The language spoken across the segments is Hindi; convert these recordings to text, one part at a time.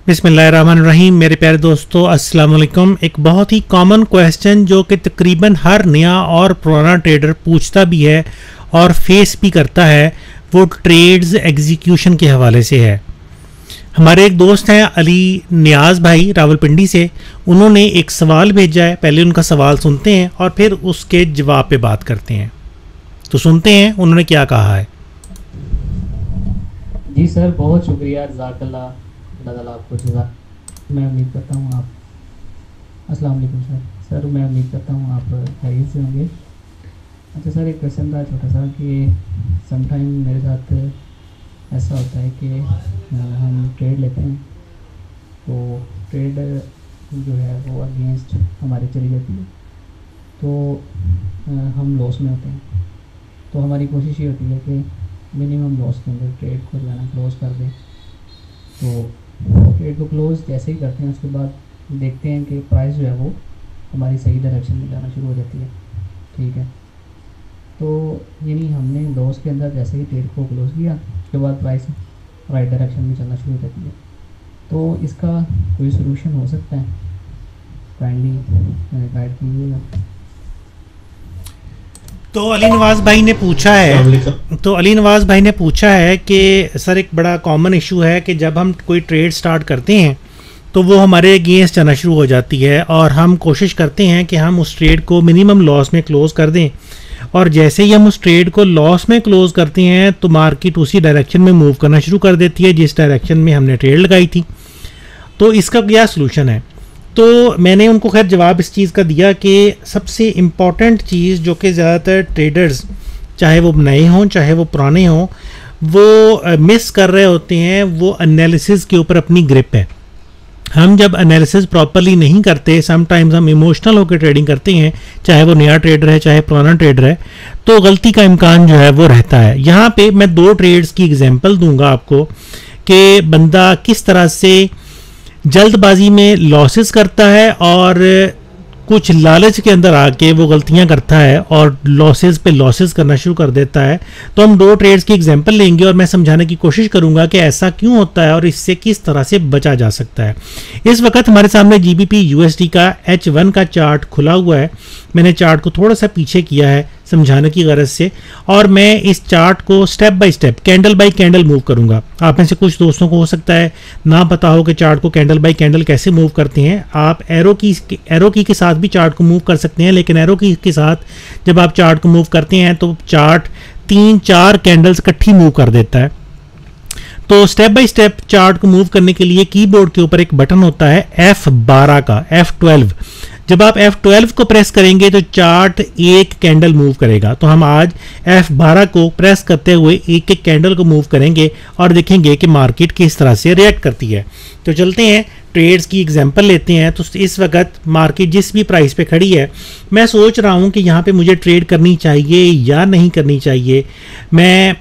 बिस्मिल्लाहिर्रहमानिर्रहीम। मेरे प्यारे दोस्तों, अस्सलाम वालेकुम। एक बहुत ही कॉमन क्वेश्चन जो कि तकरीबन हर नया और पुराना ट्रेडर पूछता भी है और फेस भी करता है, वो ट्रेड्स एग्जीक्यूशन के हवाले से है। हमारे एक दोस्त हैं अली नियाज़ भाई रावलपिंडी से, उन्होंने एक सवाल भेजा है। पहले उनका सवाल सुनते हैं और फिर उसके जवाब पे बात करते हैं। तो सुनते हैं उन्होंने क्या कहा है। जी सर, बहुत शुक्रिया, जज़ाकल्लाह, अल्लाह ताला आपको जज़ा। मैं उम्मीद करता हूँ आप अस्सलाम वालेकुम सर मैं उम्मीद करता हूँ आप खैरियत से होंगे। अच्छा सर, एक क्वेश्चन था छोटा सा कि समटाइम मेरे साथ ऐसा होता है कि हम ट्रेड लेते हैं तो ट्रेड जो है वो अगेंस्ट हमारे चली जाती है, तो हम लॉस में होते हैं। तो हमारी कोशिश ये होती है कि मिनिमम लॉस के अंदर ट्रेड को जो है ना क्लोज़ कर दें। तो ट्रेड को क्लोज़ जैसे ही करते हैं उसके बाद देखते हैं कि प्राइस जो है वो हमारी सही डायरेक्शन में जाना शुरू हो जाती है। ठीक है, तो यानी हमने लॉस के अंदर जैसे ही ट्रेड को क्लोज़ किया उसके बाद प्राइस राइट डायरेक्शन में चलना शुरू हो जाती है। तो इसका कोई सोल्यूशन हो सकता है? काइंडली गाइड कीजिएगा। तो अली नवाज़ भाई ने पूछा है कि सर, एक बड़ा कॉमन इशू है कि जब हम कोई ट्रेड स्टार्ट करते हैं तो वो हमारे अगेंस्ट जाना शुरू हो जाती है और हम कोशिश करते हैं कि हम उस ट्रेड को मिनिमम लॉस में क्लोज़ कर दें, और जैसे ही हम उस ट्रेड को लॉस में क्लोज़ करते हैं तो मार्केट उसी डायरेक्शन में मूव करना शुरू कर देती है जिस डायरेक्शन में हमने ट्रेड लगाई थी। तो इसका क्या सलूशन है? तो मैंने उनको खैर जवाब इस चीज़ का दिया कि सबसे इम्पॉर्टेंट चीज़ जो कि ज़्यादातर ट्रेडर्स, चाहे वो नए हों चाहे वो पुराने हों, वो मिस कर रहे होते हैं, वो एनालिसिस के ऊपर अपनी ग्रिप है। हम जब एनालिसिस प्रॉपरली नहीं करते, समटाइम्स हम इमोशनल होकर ट्रेडिंग करते हैं, चाहे वो नया ट्रेडर है चाहे पुराना ट्रेडर है, तो गलती का इम्कान जो है वो रहता है। यहाँ पे मैं 2 ट्रेड्स की एग्जांपल दूंगा आपको कि बंदा किस तरह से जल्दबाजी में लॉसेस करता है और कुछ लालच के अंदर आके वो गलतियां करता है और लॉसेस पे लॉसेस करना शुरू कर देता है। तो हम 2 ट्रेड्स की एग्जांपल लेंगे और मैं समझाने की कोशिश करूंगा कि ऐसा क्यों होता है और इससे किस तरह से बचा जा सकता है। इस वक्त हमारे सामने जीबीपी यूएसडी का H1 का चार्ट खुला हुआ है। मैंने चार्ट को थोड़ा सा पीछे किया है समझाने की गरज से, और मैं इस चार्ट को step by step, candle by candle move करूंगा। आप में से कुछ दोस्तों को हो सकता है ना पता हो कि चार्ट को कैंडल बाय कैंडल कैसे मूव करते हैं। आप एरो की के साथ भी चार्ट को मूव कर सकते हैं, लेकिन एरो की के साथ जब आप चार्ट को मूव करते हैं तो चार्ट 3-4 कैंडल्स इकट्ठी मूव कर देता है। तो स्टेप बाय स्टेप चार्ट को मूव करने के लिए कीबोर्ड के ऊपर एक बटन होता है F12 का, F12। जब आप F12 को प्रेस करेंगे तो चार्ट एक कैंडल मूव करेगा। तो हम आज F12 को प्रेस करते हुए एक एक कैंडल को मूव करेंगे और देखेंगे कि मार्केट किस तरह से रिएक्ट करती है। तो चलते हैं ट्रेड्स की एग्जांपल लेते हैं। तो इस वक्त मार्केट जिस भी प्राइस पे खड़ी है, मैं सोच रहा हूं कि यहाँ पे मुझे ट्रेड करनी चाहिए या नहीं करनी चाहिए। मैं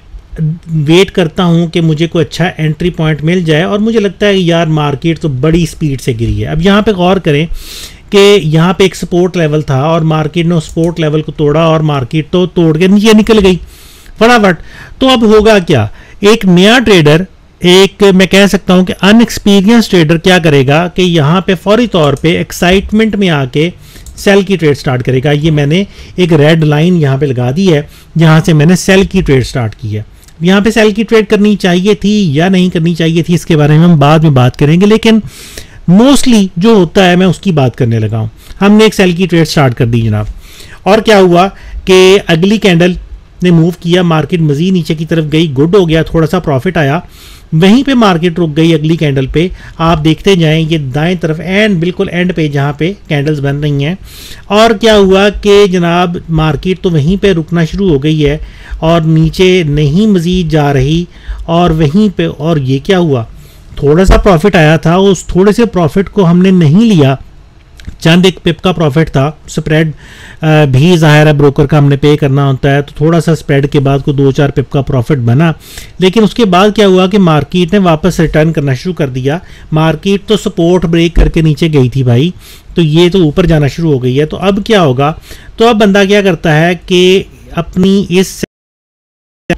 वेट करता हूं कि मुझे कोई अच्छा एंट्री पॉइंट मिल जाए, और मुझे लगता है यार मार्केट तो बड़ी स्पीड से गिरी है। अब यहाँ पे गौर करें कि यहाँ पे एक सपोर्ट लेवल था और मार्केट ने उस सपोर्ट लेवल को तोड़ा और मार्केट तो तोड़ के नीचे निकल गई फटाफट। तो अब होगा क्या? एक नया ट्रेडर, एक मैं कह सकता हूं कि अनएक्सपीरियंस ट्रेडर क्या करेगा कि यहाँ पे फौरी तौर पे एक्साइटमेंट में आके सेल की ट्रेड स्टार्ट करेगा। ये मैंने एक रेड लाइन यहाँ पे लगा दी है जहाँ से मैंने सेल की ट्रेड स्टार्ट की है। यहाँ पे सेल की ट्रेड करनी चाहिए थी या नहीं करनी चाहिए थी, इसके बारे में हम बाद में बात करेंगे, लेकिन मोस्टली जो होता है मैं उसकी बात करने लगा हूँ। हमने एक सेल की ट्रेड स्टार्ट कर दी जनाब, और क्या हुआ कि अगली कैंडल ने मूव किया, मार्केट मजीद नीचे की तरफ गई, गुड हो गया, थोड़ा सा प्रॉफिट आया, वहीं पे मार्केट रुक गई अगली कैंडल पे। आप देखते जाएं ये दाएं तरफ एंड बिल्कुल एंड पे जहाँ पे कैंडल्स बन रही हैं, और क्या हुआ कि जनाब मार्केट तो वहीं पे रुकना शुरू हो गई है और नीचे नहीं मजीद जा रही, और वहीं पे, और ये क्या हुआ, थोड़ा सा प्रॉफिट आया था, उस थोड़े से प्रॉफिट को हमने नहीं लिया, चंद एक पिप का प्रॉफिट था। स्प्रेड भी ज़ाहिर है ब्रोकर का हमने पे करना होता है, तो थोड़ा सा स्प्रेड के बाद को 2-4 पिप का प्रॉफिट बना। लेकिन उसके बाद क्या हुआ कि मार्केट ने वापस रिटर्न करना शुरू कर दिया। मार्केट तो सपोर्ट ब्रेक करके नीचे गई थी भाई, तो ये तो ऊपर जाना शुरू हो गई है। तो अब क्या होगा? तो अब बंदा क्या करता है कि अपनी इस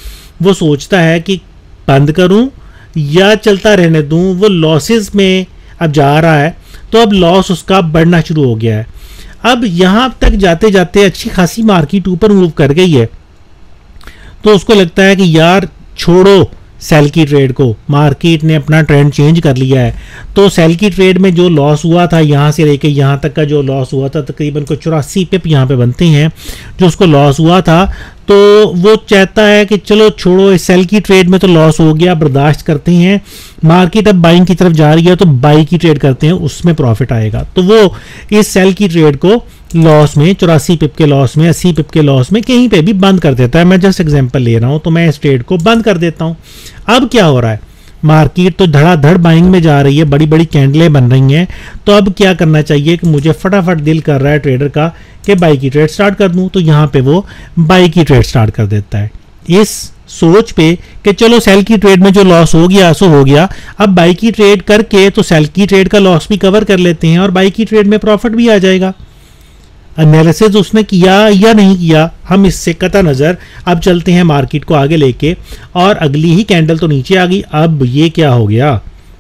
वो सोचता है कि बंद करूं या चलता रहने दूं। वो लॉसेस में अब जा रहा है, तो अब लॉस उसका बढ़ना शुरू हो गया है। अब यहाँ तक जाते जाते अच्छी खासी मार्केट ऊपर मूव कर गई है, तो उसको लगता है कि यार छोड़ो सेल की ट्रेड को, मार्केट ने अपना ट्रेंड चेंज कर लिया है। तो सेल की ट्रेड में जो लॉस हुआ था, यहाँ से लेके यहाँ तक का जो लॉस हुआ था, तकरीबन को 84 पिप यहाँ पे बनते हैं जो उसको लॉस हुआ था, तो वो चाहता है कि चलो छोड़ो, इस सेल की ट्रेड में तो लॉस हो गया, बर्दाश्त करते हैं, मार्केट अब बाइंग की तरफ जा रही है तो बाई की ट्रेड करते हैं, उसमें प्रॉफिट आएगा। तो वो इस सेल की ट्रेड को लॉस में, 84 पिप के लॉस में, 80 पिप के लॉस में कहीं पे भी बंद कर देता है। मैं जस्ट एग्जांपल ले रहा हूं, तो मैं इस ट्रेड को बंद कर देता हूं। अब क्या हो रहा है, मार्केट तो धड़ाधड़ बाइंग में जा रही है, बड़ी बड़ी कैंडलें बन रही हैं, तो अब क्या करना चाहिए कि मुझे फटाफट दिल कर रहा है ट्रेडर का कि बाई की ट्रेड स्टार्ट कर दूं, तो यहाँ पे वो बाई की ट्रेड स्टार्ट कर देता है इस सोच पे कि चलो सेल की ट्रेड में जो लॉस हो गया सो हो गया, अब बाई की ट्रेड करके तो सेल की ट्रेड का लॉस भी कवर कर लेते हैं और बाई की ट्रेड में प्रॉफिट भी आ जाएगा। एनालिसिस उसने किया या नहीं किया, हम इससे कता नज़र अब चलते हैं मार्केट को आगे लेके, और अगली ही कैंडल तो नीचे आ गई। अब ये क्या हो गया,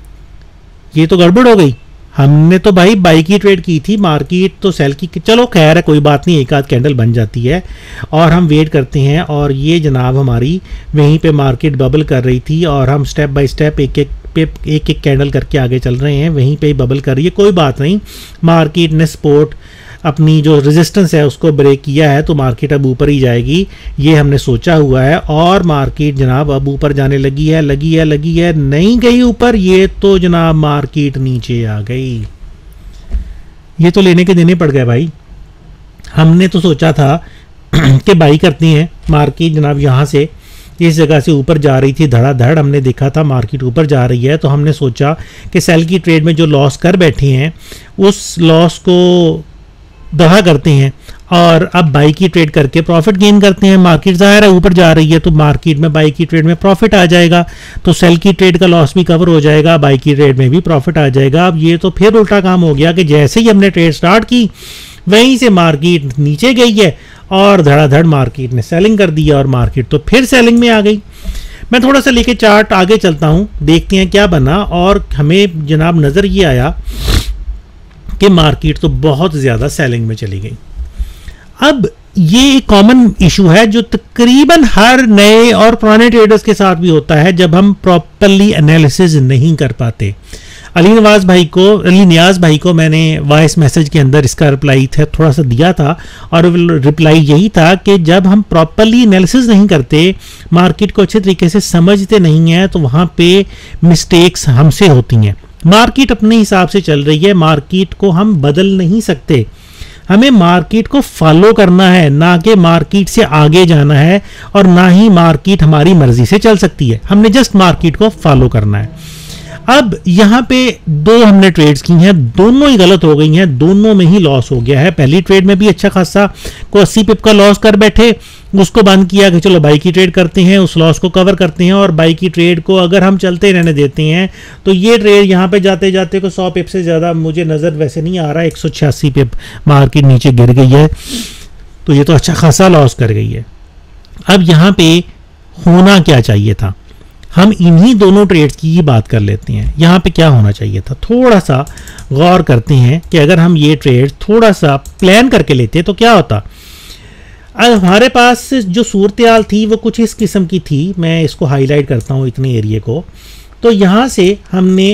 ये तो गड़बड़ हो गई। हमने तो भाई बाई की ट्रेड की थी, मार्केट तो सेल की, चलो खैर है कोई बात नहीं, एक आध कैंडल बन जाती है और हम वेट करते हैं। और ये जनाब हमारी वहीं पे मार्केट बबल कर रही थी और हम स्टेप बाय स्टेप एक एक कैंडल करके आगे चल रहे हैं, वहीं पे बबल कर रही है, कोई बात नहीं। मार्केट ने सपोर्ट अपनी जो रेजिस्टेंस है उसको ब्रेक किया है, तो मार्केट अब ऊपर ही जाएगी, ये हमने सोचा हुआ है। और मार्केट जनाब अब ऊपर जाने लगी है, नहीं गई ऊपर, ये तो जनाब मार्केट नीचे आ गई। ये तो लेने के देने पड़ गए भाई। हमने तो सोचा था कि बाई करते हैं, मार्केट जनाब यहाँ से इस जगह से ऊपर जा रही थी धड़ाधड़, हमने देखा था मार्केट ऊपर जा रही है, तो हमने सोचा कि सेल की ट्रेड में जो लॉस कर बैठे हैं उस लॉस को दफा करते हैं और अब बाई की ट्रेड करके प्रॉफिट गेन करते हैं। मार्केट ज़ाहिर है ऊपर जा रही है, तो मार्केट में बाई की ट्रेड में प्रॉफिट आ जाएगा, तो सेल की ट्रेड का लॉस भी कवर हो जाएगा, बाई की ट्रेड में भी प्रॉफिट आ जाएगा। अब ये तो फिर उल्टा काम हो गया कि जैसे ही हमने ट्रेड स्टार्ट की वहीं से मार्केट नीचे गई है और धड़ाधड़ मार्केट ने सेलिंग कर दिया और मार्केट तो फिर सेलिंग में आ गई। मैं थोड़ा सा लेके चार्ट आगे चलता हूँ, देखते हैं क्या बना। और हमें जनाब नज़र ये आया कि मार्केट तो बहुत ज़्यादा सेलिंग में चली गई। अब ये एक कॉमन इशू है जो तकरीबन हर नए और पुराने ट्रेडर्स के साथ भी होता है जब हम प्रॉपरली एनालिसिस नहीं कर पाते। अली नियाज भाई को मैंने वॉइस मैसेज के अंदर इसका रिप्लाई थोड़ा सा दिया था, और रिप्लाई यही था कि जब हम प्रॉपरली एनालिसिस नहीं करते, मार्केट को अच्छे तरीके से समझते नहीं हैं, तो वहाँ पे मिस्टेक्स हमसे होती हैं। मार्केट अपने हिसाब से चल रही है, मार्केट को हम बदल नहीं सकते, हमें मार्केट को फॉलो करना है, ना कि मार्केट से आगे जाना है, और ना ही मार्केट हमारी मर्जी से चल सकती है, हमने जस्ट मार्केट को फॉलो करना है। अब यहाँ पे दो हमने ट्रेड्स की हैं, दोनों ही गलत हो गई हैं, दोनों में ही लॉस हो गया है। पहली ट्रेड में भी अच्छा खासा को 80 पिप का लॉस कर बैठे, उसको बंद किया कि चलो बाई की ट्रेड करते हैं, उस लॉस को कवर करते हैं, और बाई की ट्रेड को अगर हम चलते रहने देते हैं तो ये ट्रेड यहाँ पे जाते जाते को 100 पिप से ज़्यादा मुझे नज़र वैसे नहीं आ रहा, 186 पिप मार्केट नीचे गिर गई है, तो ये तो अच्छा खासा लॉस कर गई है। अब यहाँ पे होना क्या चाहिए था, हम इन्हीं दोनों ट्रेड्स की ही बात कर लेते हैं। यहाँ पे क्या होना चाहिए था, थोड़ा सा गौर करते हैं कि अगर हम ये ट्रेड थोड़ा सा प्लान करके लेते तो क्या होता। अब हमारे पास जो सूरत-ए-हाल थी वो कुछ इस किस्म की थी, मैं इसको हाईलाइट करता हूँ इतने एरिए को। तो यहाँ से हमने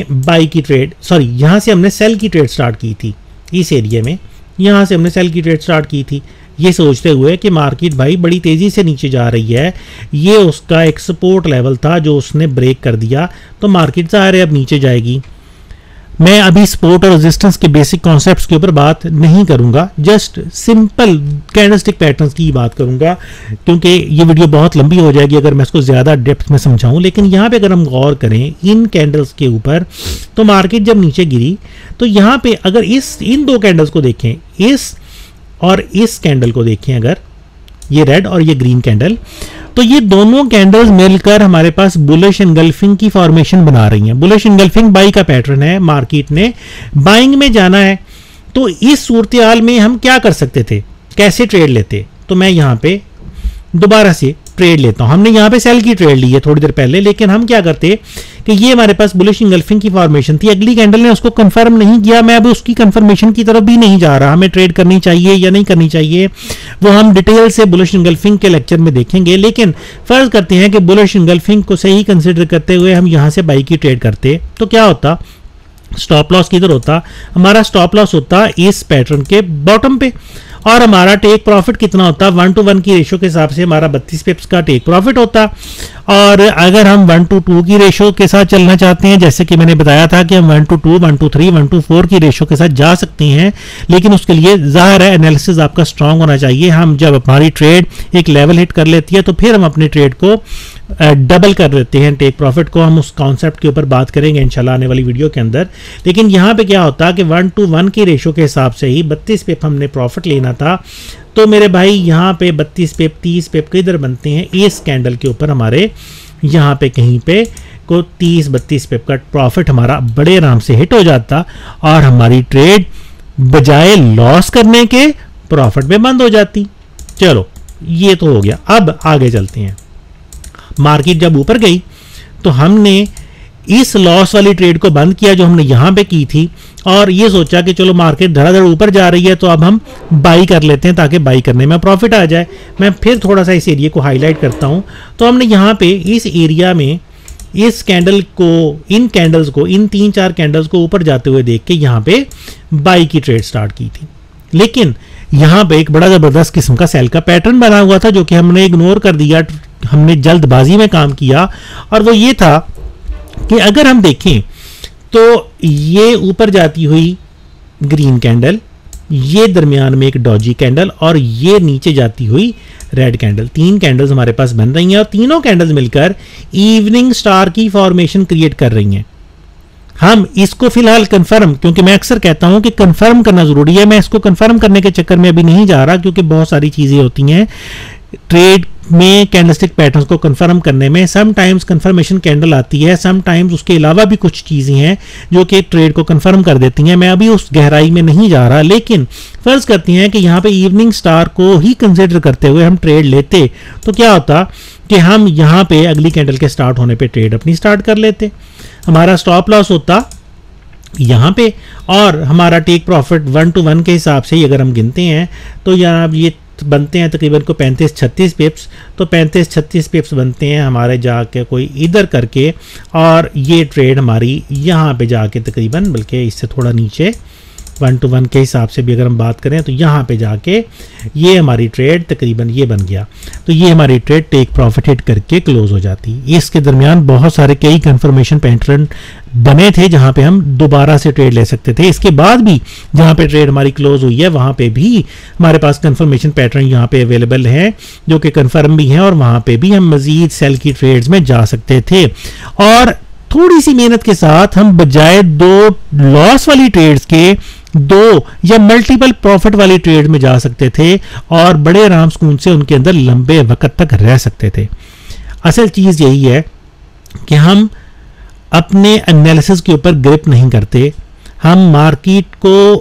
यहाँ से हमने सेल की ट्रेड स्टार्ट की थी, इस एरिया में यहाँ से हमने सेल की ट्रेड स्टार्ट की थी, ये सोचते हुए कि मार्केट भाई बड़ी तेज़ी से नीचे जा रही है, ये उसका एक सपोर्ट लेवल था जो उसने ब्रेक कर दिया, तो मार्केट ज़ाहिर है अब नीचे जाएगी। मैं अभी सपोर्ट और रेजिस्टेंस के बेसिक कॉन्सेप्ट्स के ऊपर बात नहीं करूंगा, जस्ट सिंपल कैंडलस्टिक पैटर्न्स की बात करूंगा, क्योंकि ये वीडियो बहुत लंबी हो जाएगी अगर मैं इसको ज़्यादा डेप्थ में समझाऊं। लेकिन यहाँ पे अगर हम गौर करें इन कैंडल्स के ऊपर, तो मार्केट जब नीचे गिरी तो यहाँ पे अगर इन दो कैंडल्स को देखें, इस और इस कैंडल को देखें, अगर ये रेड और ये ग्रीन कैंडल, तो ये दोनों कैंडल्स मिलकर हमारे पास बुलिश एंगल्फिंग की फॉर्मेशन बना रही हैं। बुलिश एंगल्फिंग बाई का पैटर्न है, मार्केट ने बाइंग में जाना है। तो इस सूरत-ए-हाल में हम क्या कर सकते थे, कैसे ट्रेड लेते, तो मैं यहाँ पे दोबारा से ट्रेड लेता हूं। हमने यहाँ पे सेल की ट्रेड ली है थोड़ी देर पहले, लेकिन हम क्या करते कि ये हमारे पास बुलिश इंगल्फिंग की फॉर्मेशन थी, अगली कैंडल ने उसको कंफर्म नहीं किया, मैं अब उसकी कंफर्मेशन की तरफ भी नहीं जा रहा, हमें ट्रेड करनी चाहिए या नहीं करनी चाहिए वो हम डिटेल से बुलिश इंगल्फिंग के लेक्चर में देखेंगे। लेकिन फर्ज करते हैं कि बुलिश इंगल्फिंग को सही कंसिडर करते हुए हम यहाँ से बाई की ट्रेड करते, तो क्या होता, स्टॉप लॉस किधर होता, हमारा स्टॉप लॉस होता इस पैटर्न के बॉटम पे, और हमारा टेक प्रॉफिट कितना होता, 1:1 की रेशो के हिसाब से हमारा 32 पिप्स का टेक प्रॉफिट होता। और अगर हम 1:2 की रेशो के साथ चलना चाहते हैं, जैसे कि मैंने बताया था कि हम 1:2, 1:3, 1:4 की रेशो के साथ जा सकते हैं, लेकिन उसके लिए जाहिर है एनालिसिस आपका स्ट्रांग होना चाहिए। हम जब हमारी ट्रेड एक लेवल हिट कर लेती है तो फिर हम अपने ट्रेड को डबल कर देते हैं टेक प्रॉफिट को। हम उस कॉन्सेप्ट के ऊपर बात करेंगे इंशाल्लाह आने वाली वीडियो के अंदर। लेकिन यहाँ पे क्या होता है कि 1:1 की रेशो के हिसाब से ही 32 पिप हमने प्रॉफिट लेना था, तो मेरे भाई यहाँ पे 32 पिप 30 पिप किधर बनते हैं, इस कैंडल के ऊपर हमारे यहाँ पे कहीं पे को 30-32 पिप का प्रॉफिट हमारा बड़े आराम से हिट हो जाता और हमारी ट्रेड बजाय लॉस करने के प्रॉफिट में बंद हो जाती। चलो ये तो हो गया, अब आगे चलते हैं। मार्केट जब ऊपर गई तो हमने इस लॉस वाली ट्रेड को बंद किया जो हमने यहां पे की थी, और ये सोचा कि चलो मार्केट धड़ाधड़ ऊपर जा रही है तो अब हम बाई कर लेते हैं ताकि बाई करने में प्रॉफिट आ जाए। मैं फिर थोड़ा सा इस एरिया को हाईलाइट करता हूं। तो हमने यहां पे इस एरिया में इस कैंडल को, इन कैंडल्स को, इन 3-4 कैंडल्स को ऊपर जाते हुए देख के यहां पे बाई की ट्रेड स्टार्ट की थी। लेकिन यहां पे एक बड़ा जबरदस्त किस्म का सेल का पैटर्न बना हुआ था जो कि हमने इग्नोर कर दिया, हमने जल्दबाजी में काम किया, और वो ये था कि अगर हम देखें तो ये ऊपर जाती हुई ग्रीन कैंडल, ये दरमियान में एक डॉजी कैंडल और ये नीचे जाती हुई रेड कैंडल, 3 कैंडल्स हमारे पास बन रही हैं और तीनों कैंडल्स मिलकर इवनिंग स्टार की फॉर्मेशन क्रिएट कर रही हैं। हम इसको फिलहाल कंफर्म, क्योंकि मैं अक्सर कहता हूं कि कंफर्म करना जरूरी है, मैं इसको कंफर्म करने के चक्कर में अभी नहीं जा रहा क्योंकि बहुत सारी चीजें होती हैं ट्रेड में कैंडलस्टिक पैटर्न्स को कंफर्म करने में। समटाइम्स कंफर्मेशन कैंडल आती है, समटाइम्स उसके अलावा भी कुछ चीजें हैं जो कि ट्रेड को कंफर्म कर देती हैं। मैं अभी उस गहराई में नहीं जा रहा, लेकिन फर्ज करते हैं कि यहाँ पे इवनिंग स्टार को ही कंसिडर करते हुए हम ट्रेड लेते तो क्या होता कि हम यहाँ पे अगली कैंडल के स्टार्ट होने पे ट्रेड अपनी स्टार्ट कर लेते, हमारा स्टॉप लॉस होता यहाँ पे, और हमारा टेक प्रॉफिट 1:1 के हिसाब से ही अगर हम गिनते हैं तो यहाँ ये बनते हैं तकरीबन को 35-36 पिप्स, तो 35-36 पिप्स बनते हैं हमारे जाके कोई इधर करके, और ये ट्रेड हमारी यहाँ पे जाके तकरीबन, बल्कि इससे थोड़ा नीचे 1:1 के हिसाब से भी अगर हम बात करें तो यहाँ पे जाके ये हमारी ट्रेड तकरीबन ये बन गया, तो ये हमारी ट्रेड टेक प्रॉफिट हिट करके क्लोज हो जाती। इसके दरमियान बहुत सारे कई कंफर्मेशन पैटर्न बने थे जहाँ पे हम दोबारा से ट्रेड ले सकते थे। इसके बाद भी जहाँ पे ट्रेड हमारी क्लोज हुई है वहाँ पे भी हमारे पास कंफर्मेशन पैटर्न यहाँ पे अवेलेबल है जो कि कंफर्म भी हैं, और वहाँ पे भी हम मजीद सेल की ट्रेड्स में जा सकते थे, और थोड़ी सी मेहनत के साथ हम बजाय 2 लॉस वाली ट्रेड्स के 2 या मल्टीपल प्रॉफिट वाली ट्रेड में जा सकते थे और बड़े आराम सुकून से उनके अंदर लंबे वक्त तक रह सकते थे। असल चीज यही है कि हम अपने एनालिसिस के ऊपर ग्रिप नहीं करते, हम मार्केट को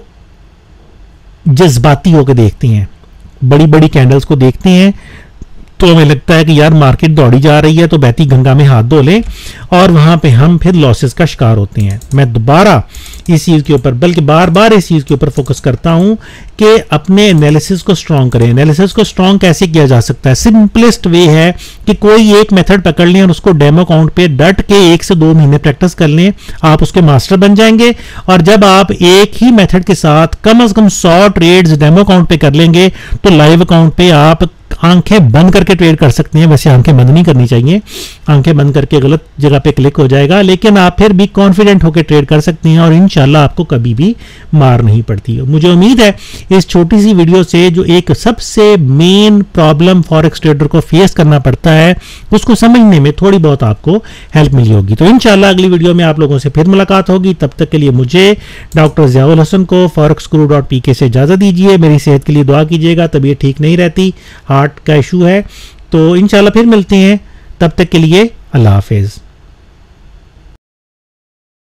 जज्बाती होकर देखते हैं, बड़ी बड़ी कैंडल्स को देखते हैं तो हमें लगता है कि यार मार्केट दौड़ी जा रही है तो बहती गंगा में हाथ धो लें, और वहां पे हम फिर लॉसेस का शिकार होते हैं। मैं दोबारा इस चीज के ऊपर, बल्कि बार बार इस चीज के ऊपर फोकस करता हूं कि अपने एनालिसिस को स्ट्रांग करें। एनालिसिस को स्ट्रांग कैसे किया जा सकता है? सिंपलेस्ट वे है कि कोई एक मेथड पकड़ लें और उसको डेमो अकाउंट पे डट के 1 से 2 महीने प्रैक्टिस कर लें, आप उसके मास्टर बन जाएंगे। और जब आप एक ही मेथड के साथ कम से कम 100 ट्रेड्स डेमो अकाउंट पे कर लेंगे तो लाइव अकाउंट पे आप आंखें बंद करके ट्रेड कर सकते हैं। वैसे आंखें बंद नहीं करनी चाहिए, आंखें बंद करके गलत जगह पे क्लिक हो जाएगा, लेकिन आप फिर भी कॉन्फिडेंट होकर ट्रेड कर सकते हैं और इंशाल्लाह आपको कभी भी मार नहीं पड़ती। मुझे उम्मीद है इस छोटी सी वीडियो से जो एक सबसे मेन प्रॉब्लम फॉरेक्स ट्रेडर को फेस करना पड़ता है उसको समझने में थोड़ी बहुत आपको हेल्प मिली होगी। तो इंशाल्लाह अगली वीडियो में आप लोगों से फिर मुलाकात होगी। तब तक के लिए मुझे डॉक्टर ज़ियाउल हसन को forex.guru.pk से इजाजत दीजिए। मेरी सेहत के लिए दुआ कीजिएगा, तबीयत ठीक नहीं रहती, हार्ट का इशू है। तो इंशाल्लाह फिर मिलते हैं, तब तक के लिए अल्लाह हाफिज।